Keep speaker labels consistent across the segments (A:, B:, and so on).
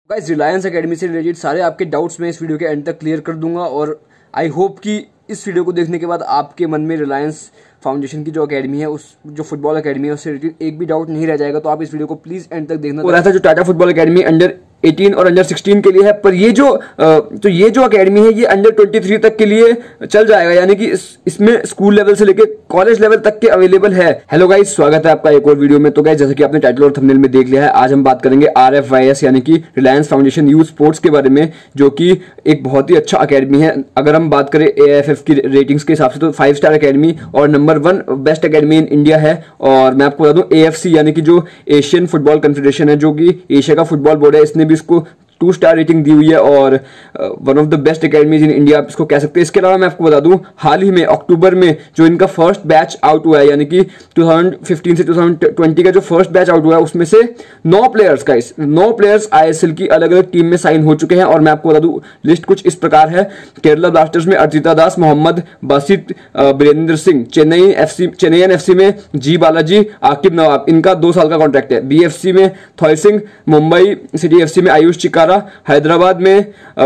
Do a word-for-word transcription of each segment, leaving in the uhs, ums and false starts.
A: Guys Reliance academy से related सारे आपके डाउट्स मैं इस वीडियो के एंड तक क्लियर कर दूंगा और आई होप कि इस वीडियो को देखने के बाद आपके मन में रिलायंस फाउंडेशन की जो एकेडमी है, उस जो फुटबॉल एकेडमी है, उससे रिलेटेड एक भी डाउट नहीं रह जाएगा। तो आप इस वीडियो को प्लीज एंड तक देखना। और ऐसा जो टाटा फुटबॉल एकेडमी अंडर अठारह और अंडर सोलह के लिए है, पर ये जो तो ये जो एकेडमी है ये अंडर तेईस तक के लिए चल जाएगा, यानी कि इस, इसमें स्कूल लेवल से लेकर कॉलेज लेवल तक के अवेलेबल है। हेलो गाइस, स्वागत है आपका एक और वीडियो में। तो गाइस जैसे कि आपने टाइटल और थंबनेल में देख लिया है, आज हम बात करेंगे आर एफ वाई एस यानी कि रिलायंस फाउंडेशन यूथ स्पोर्ट्स के बारे में, जो कि एक बहुत ही अच्छा अकेडमी है। अगर हम बात करें ए एफ एफ की रेटिंग्स के हिसाब से तो फाइव स्टार अकेडमी और number one best academy in India है। और मैं आपको बता दूं ए एफ सी यानी कि जो एशियन फुटबॉल कॉन्फेडरेशन है, जो कि एशिया का फुटबॉल बोर्ड है, इसने भी इसको टू स्टार रेटिंग दी हुई है और one of the best academies in India आप इसको कह सकते हैं। इसके अलावा मैं आपको बता दूं, हाल ही में अक्टूबर में जो इनका फर्स्ट बैच आउट हुआ है, यानी कि टू थाउजेंड फिफ्टीन से टू थाउजेंड ट्वेंटी का जो फर्स्ट बैच आउट हुआ है, उसमें से नौ प्लेयर्स का इस नौ प्लेयर्स आई एस एल की अलग अलग टीम में साइन हो चुके हैं। और मैं आपको बता दूं लिस्ट कुछ इस प्रकार है। केरला ब्लास्टर्स में अर्चिता दास, मोहम्मद बासित, बीरेंद्र सिंह, चेन्नई एफसी चेन्नईयन एफसी में जी बालाजी, आकिब नवाब, इनका दो साल का कॉन्ट्रैक्ट है। बी एफ सी में Thoi Singh, Mumbai city F C में आयुष चिकारा, हैदराबाद में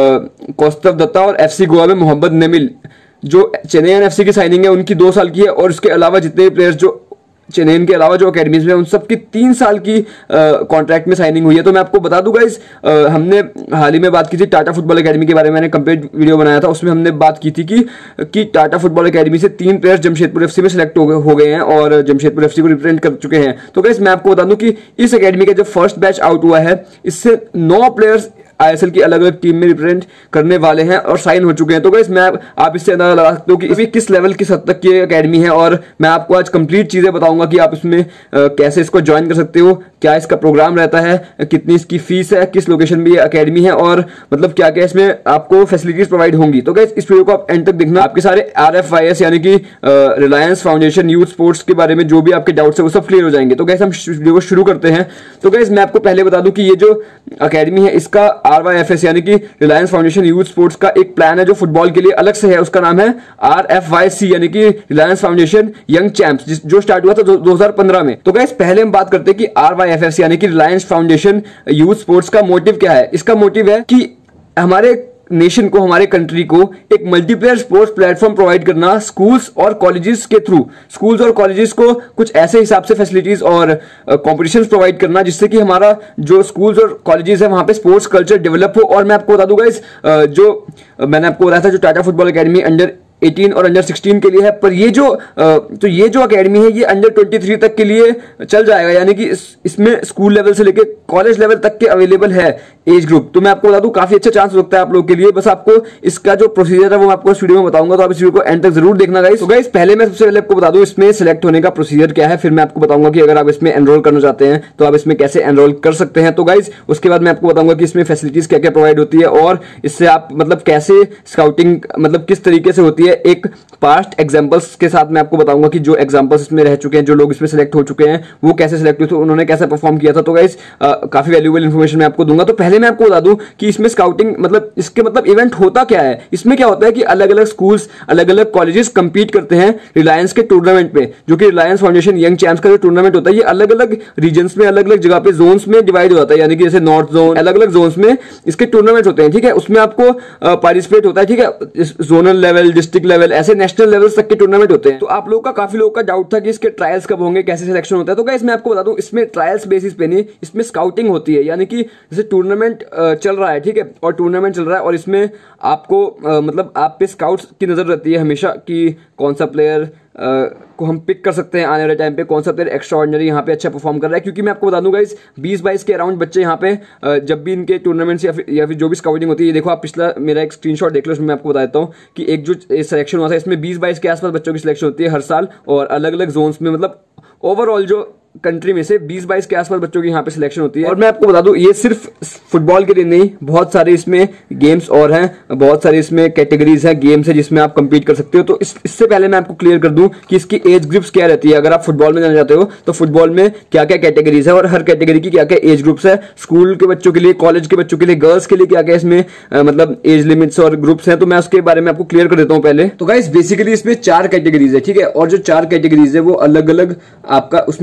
A: कौस्तव दत्ता और एफसी गोवा में मोहम्मद नमिल, जो चेन्नईयन एफसी की साइनिंग है उनकी दो साल की है। और उसके अलावा जितने भी प्लेयर्स जो चेन्नई के अलावा जो अकेडमीज में उन सबकी तीन साल की कॉन्ट्रैक्ट में साइनिंग हुई है। तो मैं आपको बता दूं गाइस, हमने हाल ही में बात की थी टाटा फुटबॉल एकेडमी के बारे में, मैंने कंप्लीट वीडियो बनाया था, उसमें हमने बात की थी कि कि टाटा फुटबॉल एकेडमी से तीन प्लेयर्स जमशेदपुर एफसी में सिलेक्ट हो, हो गए हैं और जमशेदपुर एफसी को रिप्रेजेंट कर चुके हैं। तो गाइस मैं आपको बता दूं कि इस एकेडमी का जो फर्स्ट बैच आउट हुआ है, इससे नौ प्लेयर्स आई एस एल की अलग अलग टीम में रिप्रेजेंट करने वाले हैं और साइन हो चुके हैं। तो गाइस मैं आप इससे अंदाजा लगा सकते हो कि अभी किस लेवल की हद तक की एकेडमी है। और मैं आपको आज कंप्लीट चीजें बताऊंगा कि आप इसमें कैसे इसको ज्वाइन कर सकते हो, क्या इसका प्रोग्राम रहता है, कितनी इसकी फीस है, किस लोकेशन में ये एकेडमी है और मतलब क्या क्या इसमें आपको फैसिलिटीज प्रोवाइड होंगी। तो गाइस इस वीडियो को आप एंड तक देखना। आपके सारे आर एफ वाई एस यानी कि रिलायंस फाउंडेशन यूथ स्पोर्ट्स के बारे में जो भी आपके डाउट्स है वो सब क्लियर हो जाएंगे। तो गाइस हम वीडियो को शुरू करते हैं। तो गाइस मैं आपको पहले बता दूं कि ये जो अकेडमी है, इसका आर वाई एफ एस यानी कि रिलायंस फाउंडेशन यूथ स्पोर्ट्स का एक प्लान है जो फुटबॉल के लिए अलग से है। उसका नाम है आर एफ वाई सी यानी कि रिलायंस फाउंडेशन यंग चैंप्स, जो स्टार्ट हुआ था दो हज़ार पंद्रह में। तो गाइस पहले हम बात करते हैं कि आर वाई एफ एस यानी कि रिलायंस फाउंडेशन यूथ स्पोर्ट्स का मोटिव क्या है। इसका मोटिव है कि हमारे नेशन को, हमारे कंट्री को एक मल्टीप्लेयर स्पोर्ट्स प्लेटफॉर्म प्रोवाइड करना स्कूल्स और कॉलेजेस के थ्रू। स्कूल्स और कॉलेजेस को कुछ ऐसे हिसाब से फैसिलिटीज और कॉम्पिटिशंस प्रोवाइड करना जिससे कि हमारा जो स्कूल्स और कॉलेजेस है वहां पे स्पोर्ट्स कल्चर डेवलप हो। और मैं आपको बता दूंगा इस जो मैंने आपको बताया था जो टाटा फुटबॉल एकेडमी अंडर अठारह और अंडर सोलह के लिए है, पर ये जो तो ये जो एकेडमी है ये अंडर तेईस तक के लिए चल जाएगा, यानी कि इस, इसमें स्कूल लेवल से लेकर कॉलेज लेवल तक के अवेलेबल है एज ग्रुप। तो मैं आपको बता दूं काफी अच्छा चांस लगता है आप लोग के लिए। बस आपको इसका जो प्रोसीजर है वो मैं आपको इस वीडियो में बताऊंगा, तो आप इस वीडियो को एंड तक जरूर देखना गाइस। तो गाइस पहले मैं सबसे पहले आपको बता दूं इसमें सिलेक्ट होने का प्रोसीजर क्या है, फिर मैं आपको बताऊंगा कि अगर आप इसमें एनरोल करना चाहते हैं तो आप इसमें कैसे एनरोल कर सकते हैं। तो गाइस उसके बाद मैं आपको बताऊंगा कि इसमें फैसिलिटीज क्या क्या प्रोवाइड होती है और इससे आप मतलब कैसे स्काउटिंग मतलब किस तरीके से होती है। एक पास्ट एग्जांपल्स के साथ मैं आपको बताऊंगा कि जो एग्जांपल्स इसमें रह चुके हैं, जो लोग इसमें सेलेक्ट हो चुके हैं वो कैसे सेलेक्ट हुए थे, उन्होंने कैसे परफॉर्म किया था। तो गाइस काफी वैल्यूएबल इंफॉर्मेशन मैं आपको दूंगा। तो पहले मैं आपको बता दूं कि इसमें स्काउटिंग मतलब इसके मतलब इवेंट होता क्या है। इसमें क्या होता है कि अलग अलग स्कूल्स, अलग अलग कॉलेजेस कंपीट करते हैं रिलायंस के टूर्नामेंट पे, जो कि रिलायंस फाउंडेशन यंग चैंप्स का जो टूर्नामेंट होता है ये अलग अलग रीजन्स में, अलग अलग जगह पे जोन्स में डिवाइड हो जाता है, यानी कि जैसे नॉर्थ जोन, अलग अलग जोन्स में इसके टूर्नामेंट होते हैं। ठीक है, उसमें आपको पार्टिसिपेट होता है। ठीक है, जोनल लेवल, डिस्ट्रिक्ट लेवल, ऐसे नेशनल लेवल तक के टूर्नामेंट होते हैं। तो आप लोगों का काफी लोगों का डाउट था कि इसके ट्रायल्स कब होंगे, कैसे सिलेक्शन होता है। तो गाइस मैं आपको बता दूं इसमें ट्रायल्स बेसिस पे नहीं, इसमें स्काउटिंग होती है, यानी कि जैसे टूर्नामेंट चल रहा है, ठीक है, और टूर्नामेंट चल रहा है और इसमें आपको आ, मतलब आप पे स्काउट्स की नजर रहती है हमेशा कि कौन सा प्लेयर को हम पिक कर सकते हैं आने वाले टाइम पे, कौन सा प्लेयर एक्स्ट्रा ऑर्डिनरी यहाँ पे अच्छा परफॉर्म कर रहा है। क्योंकि मैं आपको बता दूंगा इस बीस बाईस के अराउंड बच्चे यहाँ पे जब भी इनके टूर्नामेंट्स या फिर या फिर जो भी स्काउटिंग होती है, ये देखो आप पिछला मेरा एक स्क्रीनशॉट देख लो, उसमें मैं आपको बता देता हूँ कि एक जो सिलेक्शन हुआ था इसमें बीस बाईस के आसपास बच्चों की सिलेक्शन होती है हर साल और अलग अलग जोन्स में, मतलब ओवरऑल जो कंट्री में से बीस बाईस के आसपास बच्चों की यहाँ पे सिलेक्शन होती है। और मैं आपको बता दूं ये सिर्फ फुटबॉल के लिए नहीं, बहुत सारे इसमें गेम्स और हैं, बहुत सारे इसमें कैटेगरीज हैं, गेम्स है जिसमें आप कंपीट कर सकते हो। तो इस, इससे पहले मैं आपको क्लियर कर दूं कि इसकी एज ग्रुप्स क्या रहती है। अगर आप फुटबॉल में जाना चाहते हो तो फुटबॉल में क्या क्या कैटेगरीज है और हर कैटेगरी की क्या क्या एज ग्रुप्स है, स्कूल के बच्चों के लिए, कॉलेज के बच्चों के लिए, गर्ल्स के लिए क्या क्या इसमें आ, मतलब एज लिमिट्स और ग्रुप्स हैं। तो मैं उसके बारे में आपको क्लियर कर देता हूँ पहले। तो गाइस बेसिकली इसमें चार कैटेगरीज है, ठीक है, और जो चार कैटेगरीज है वो अलग अलग आपका उसमें एक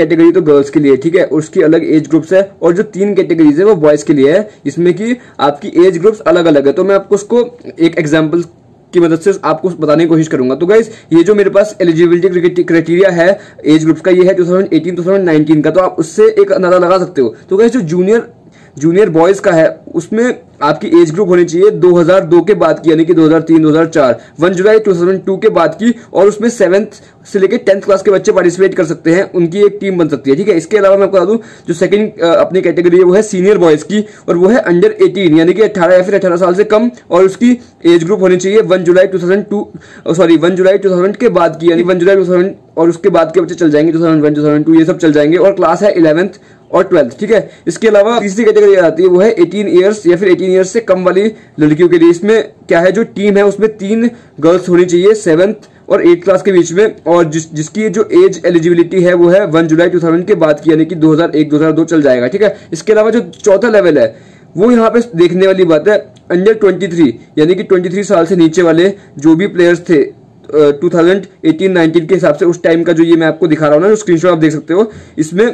A: कैटेगरी तो गर्ल्स के लिए, ठीक है, उसकी अलग एज ग्रुप्स है, और जो तीन कैटेगरीज है वो बॉयज के लिए है, इसमें कि आपकी एज ग्रुप्स अलग अलग है। तो मैं आपको उसको एक एग्जांपल की मदद से आपको बताने की कोशिश करूंगा। तो गाइस ये जो मेरे पास एलिजिबिलिटी क्राइटेरिया है एज ग्रुप्स का, ये है ट्वेंटी एटीन ट्वेंटी नाइनटीन का, तो आप उससे एक अंदाजा लगा सकते हो। तो गाइस जो जूनियर जूनियर बॉयज का है उसमें आपकी एज ग्रुप होनी चाहिए दो हज़ार दो के बाद की, यानी कि दो हज़ार तीन दो हज़ार चार, एक जुलाई दो हज़ार दो के बाद की, और उसमें सेवेंथ से लेकर टेंथ क्लास के बच्चे पार्टिसिपेट कर सकते हैं, उनकी एक टीम बन सकती है, ठीक है। इसके अलावा मैं आपको बता दूं जो सेकंड अपनी कैटेगरी है वो है सीनियर बॉयज की, और वो है अंडर अठारह यानी कि अठारह या फिर अठारह साल से कम, और उसकी एज ग्रुप होनी चाहिए एक जुलाई दो हज़ार दो सॉरी एक जुलाई दो हज़ार के बाद की, यानी एक जुलाई दो हज़ार और उसके बाद के बच्चे चल जाएंगे, दो हज़ार एक दो हज़ार दो ये सब चल जाएंगे, और क्लास है इलेवेंथ और ट्वेल्थ, ठीक है। इसके अलावा तीसरी कैटेगरी आती है वो है अठारह इयर्स या फिर अठारह इयर्स से कम वाली लड़कियों के लिए। इसमें क्या है, जो टीम है उसमें तीन गर्ल्स होनी चाहिए सेवंथ और एट क्लास के बीच में, और जिस जिसकी जो एज एलिजिबिलिटी है वो है एक जुलाई दो हज़ार के बाद की, यानी कि दो हज़ार एक दो हज़ार दो चल जाएगा, ठीक है। इसके अलावा जो चौथा लेवल है वो यहाँ पे देखने वाली बात है, अंडर तेईस यानी कि तेईस साल से नीचे वाले जो भी प्लेयर्स थे टू थाउजेंड एटीन नाइनटीन के हिसाब से, उस टाइम का जो ये मैं आपको दिखा रहा हूँ ना, जो स्क्रीनशॉट आप देख सकते हो, इसमें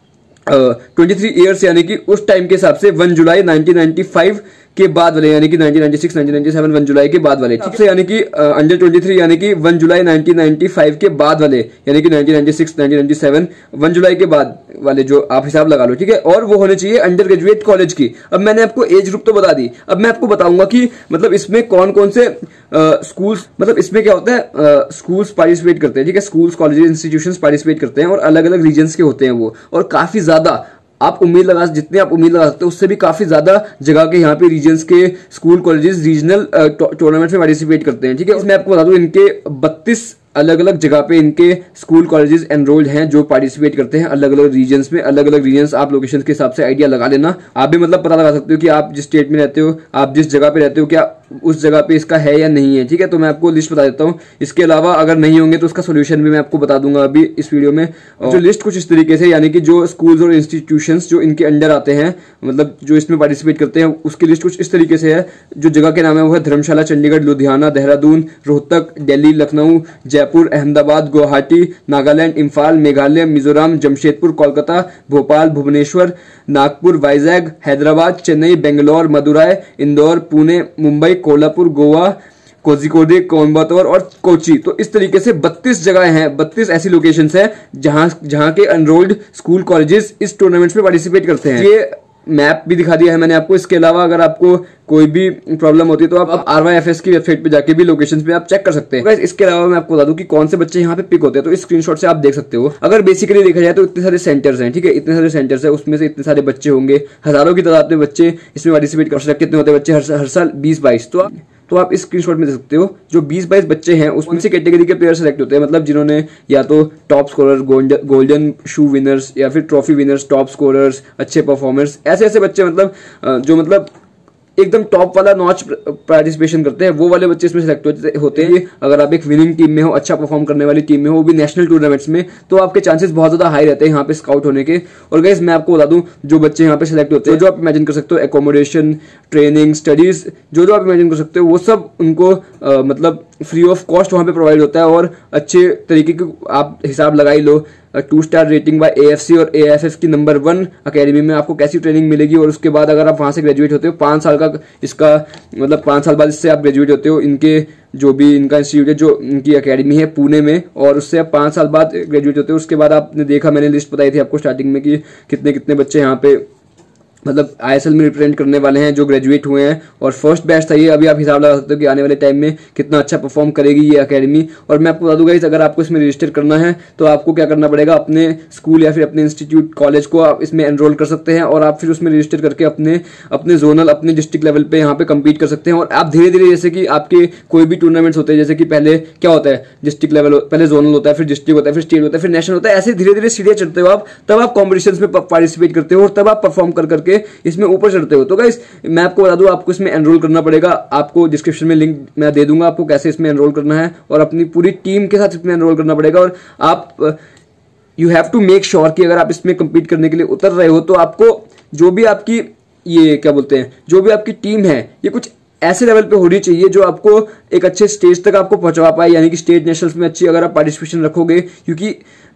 A: तेईस ईयर्स यानी कि उस टाइम के हिसाब से एक जुलाई उन्नीस सौ पचानवे के बाद वाले, यानी कि उन्नीस सौ छियानवे उन्नीस सौ सत्तानवे एक जुलाई के बाद वाले, ठीक है, यानी कि अंडर तेईस यानी कि एक जुलाई उन्नीस सौ पचानवे के बाद वाले, यानी कि उन्नीस सौ छियानवे उन्नीस सौ सत्तानवे एक जुलाई के बाद वाले, जो आप हिसाब लगा लो, ठीक है। और वो होने चाहिए अंडर ग्रेजुएट कॉलेज की। अब मैंने आपको एज ग्रुप तो बता दी, अब मैं आपको बताऊंगा कि मतलब इसमें कौन कौन से स्कूल्स, मतलब इसमें क्या होता है, स्कूल्स पार्टिसिपेट करते हैं, ठीक है, स्कूल्स कॉलेजेस इंस्टीट्यूशंस पार्टिसिपेट करते हैं, और अलग अलग रीजन्स के होते हैं वो, और काफी ज्यादा आप उम्मीद लगा जितने आप उम्मीद लगा सकते हो उससे भी काफी ज्यादा जगह के यहाँ पे रीजन्स के स्कूल कॉलेजेस रीजनल टूर्नामेंट में पार्टिसिपेट करते हैं, ठीक है। इसमें आपको बता दूं इनके बत्तीस अलग अलग जगह पे इनके स्कूल कॉलेजेस एनरोल्ड हैं जो पार्टिसिपेट करते हैं अलग अलग रीजन्स में। अलग अलग रीजन्स आप लोकेशन के हिसाब से आइडिया लगा लेना, आप भी मतलब पता लगा सकते हो कि आप जिस स्टेट में रहते हो, आप जिस जगह पे रहते हो, क्या उस जगह पे इसका है या नहीं है, ठीक है। तो मैं आपको लिस्ट बता देता हूँ। इसके अलावा अगर नहीं होंगे तो उसका सोल्यूशन भी मैं आपको बता दूंगा अभी इस वीडियो में। जो लिस्ट कुछ इस तरीके से, यानी कि जो स्कूल्स और इंस्टीट्यूशंस जो इनके अंडर आते हैं, मतलब जो इसमें पार्टिसिपेट करते हैं, उसकी लिस्ट कुछ इस तरीके से है। जो जगह के नाम है वो है धर्मशाला, चंडीगढ़, लुधियाना, देहरादून, रोहतक, दिल्ली, लखनऊ, जयपुर, अहमदाबाद, गुवाहाटी, नागालैंड, इम्फाल, मेघालय, मिजोरम, जमशेदपुर, कोलकाता, भोपाल, भुवनेश्वर, नागपुर, वाइजैग, हैदराबाद, चेन्नई, बेंगलोर, मदुरई, इंदौर, पुणे, मुंबई, कोल्हापुर, गोवा, कोझिकोड, कोयम्बतौर और कोची। तो इस तरीके से बत्तीस जगह हैं, बत्तीस ऐसी लोकेशंस हैं जहां जहां के एनरोल्ड स्कूल कॉलेजेस इस टूर्नामेंट्स में पार्टिसिपेट करते हैं। ये मैप भी दिखा दिया है मैंने आपको। इसके अलावा अगर आपको कोई भी प्रॉब्लम होती है तो आप आर वाई एफ एस की वेबसाइट पे जाके भी लोकेशंस पे आप चेक कर सकते हैं। इसके अलावा मैं आपको बता दूं कि कौन से बच्चे यहाँ पे पिक होते हैं, तो इस स्क्रीनशॉट से आप देख सकते हो। अगर बेसिकली देखा जाए तो इतने सारे सेंटर्स हैं, ठीक है, इतने सारे सेंटर्स हैं, उसमें से इतने सारे बच्चे होंगे, हजारों की तादाद में बच्चे इसमें पार्टिसिपेट कर सकते। कितने होते हैं बच्चे हर, हर साल बीस बाईस। तो तो आप इस स्क्रीनशॉट में देख सकते हो जो बीस बाईस बच्चे हैं उसमें से कैटेगरी के प्लेयर सेलेक्ट होते हैं, मतलब जिन्होंने या तो top scorer, golden shoe winners, या फिर ट्रॉफी विनर्स, टॉप स्कोरर्स, अच्छे परफॉर्मर्स, ऐसे ऐसे बच्चे, मतलब जो मतलब एकदम टॉप वाला नॉच पार्टिसिपेशन करते हैं, वो वाले बच्चे इसमें सेलेक्ट होते हैं। अगर आप एक विनिंग टीम में हो, अच्छा परफॉर्म करने वाली टीम में हो, वो भी नेशनल टूर्नामेंट्स में, तो आपके चांसेस बहुत ज्यादा हाई रहते हैं यहाँ पे स्काउट होने के। और गाइस मैं आपको बता दूं जो बच्चे यहाँ पे सेलेक्ट होते हैं, जो आप इमेजिन कर सकते हो, एकोमोडेशन, ट्रेनिंग, स्टडीज, जो जो आप इमेजिन कर सकते हो वो सब उनको आ, मतलब फ्री ऑफ कॉस्ट वहां पे प्रोवाइड होता है। और अच्छे तरीके के आप हिसाब लगा ही लो, two star rating by A F C और ए एफ एफ की नंबर वन अकेडमी में आपको कैसी ट्रेनिंग मिलेगी। और उसके बाद अगर आप वहां से ग्रेजुएट होते हो, पांच साल का इसका मतलब पांच साल बाद इससे आप ग्रेजुएट होते हो, इनके जो भी इनका इंस्टीट्यूट है, जो इनकी अकेडमी है पुणे में, और उससे आप पांच साल बाद ग्रेजुएट होते हो। उसके बाद आपने देखा, मैंने लिस्ट बताई थी आपको स्टार्टिंग में कि कितने कितने बच्चे यहाँ पे मतलब आई एस एल में रिप्रेजेंट करने वाले हैं जो ग्रेजुएट हुए हैं। और फर्स्ट बैच था ये। अभी आप हिसाब लगा सकते हो कि आने वाले टाइम में कितना अच्छा परफॉर्म करेगी ये अकेडमी। और मैं आपको बता दूंगा इस अगर आपको इसमें रजिस्टर करना है तो आपको क्या करना पड़ेगा, अपने स्कूल या फिर अपने इंस्टीट्यूट कॉलेज को आप इसमें एनरोल कर सकते हैं, और आप फिर उसमें रजिस्टर करके अपने अपने जोनल, अपने डिस्ट्रिक्ट लेवल पे यहाँ पे कम्पीट कर सकते हैं। और आप धीरे धीरे, जैसे कि आपके कोई भी टूर्नामेंट्स होते हैं, जैसे कि पहले क्या होता है, डिस्ट्रिक्ट लेवल, पहले जोनल होता है, फिर डिस्ट्रिक्ट होता है, फिर स्टेट होता है, फिर नेशनल होता है, ऐसे धीरे धीरे सीढ़ियां चढ़ते हो आप, तब आप कॉम्पिटिशन्स में पार्टिसिपेट करते हो और तब आप परफॉर्म कर करके इसमें ऊपर चढ़ते हो। तो गाइस मैं आपको बता दूं, आपको इसमें एनरोल करना पड़ेगा। आपको डिस्क्रिप्शन में लिंक मैं दे दूंगा आपको कैसे इसमें एनरोल करना है, और अपनी पूरी टीम के साथ इसमें एनरोल करना पड़ेगा। और आप you have to make sure कि अगर आप इसमें कंपीट करने के लिए उतर रहे हो तो आपको जो भी आपकी ये क्या बोलते हैं, जो भी आपकी टीम है, ये कुछ ऐसे लेवल पे होनी चाहिए जो आपको एक अच्छे स्टेज तक आपको पहुंचा पाए, यानी कि स्टेट नेशनल्स में अच्छी अगर आप पार्टिसिपेशन रखोगे। क्योंकि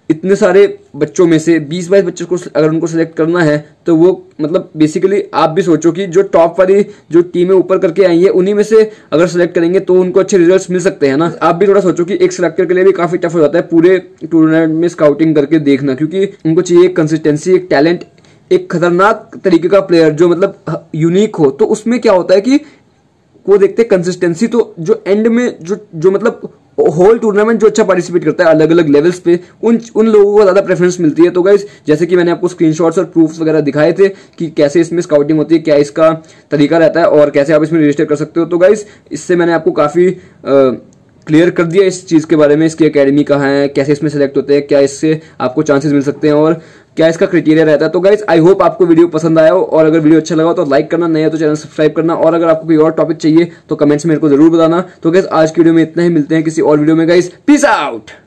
A: इतने सारे बच्चों में से बीस बाईस बच्चों को अगर उनको सिलेक्ट करना है तो वो मतलब बेसिकली आप भी सोचो कि जो टॉप वाली जो टीमें ऊपर करके आई है उन्हीं में से अगर सिलेक्ट करेंगे तो उनको अच्छे रिजल्ट्स मिल सकते हैं ना। आप भी थोड़ा सोचो कि एक सिलेक्टर के लिए भी काफी टफ हो जाता है पूरे टूर्नामेंट में स्काउटिंग करके देखना, क्योंकि उनको चाहिए कंसिस्टेंसी, एक टैलेंट, एक खतरनाक तरीके का प्लेयर जो मतलब यूनिक हो। तो उसमें क्या होता है कि वो देखते हैं कंसिस्टेंसी, तो जो एंड में जो जो मतलब होल टूर्नामेंट जो अच्छा पार्टिसिपेट करता है अलग अलग लेवल्स पे उन उन लोगों को ज्यादा प्रेफरेंस मिलती है। तो गाइस जैसे कि मैंने आपको स्क्रीनशॉट्स और प्रूफ्स वगैरह दिखाए थे कि कैसे इसमें स्काउटिंग होती है, क्या इसका तरीका रहता है और कैसे आप इसमें रजिस्टर कर सकते हो। तो गाइस इससे मैंने आपको काफी क्लियर कर दिया इस चीज के बारे में, इसकी एकेडमी कहाँ है, कैसे इसमें सेलेक्ट होते हैं, क्या इससे आपको चांसेस मिल सकते हैं और क्या इसका क्राइटेरिया रहता है। तो गाइस आई होप आपको वीडियो पसंद आया हो, और अगर वीडियो अच्छा लगा तो लाइक करना, नहीं है तो चैनल सब्सक्राइब करना, और अगर आपको कोई और टॉपिक चाहिए तो कमेंट्स में मेरे को जरूर बताना। तो गाइस आज की वीडियो में इतना ही, मिलते हैं किसी और वीडियो में गाइस, पीस आउट।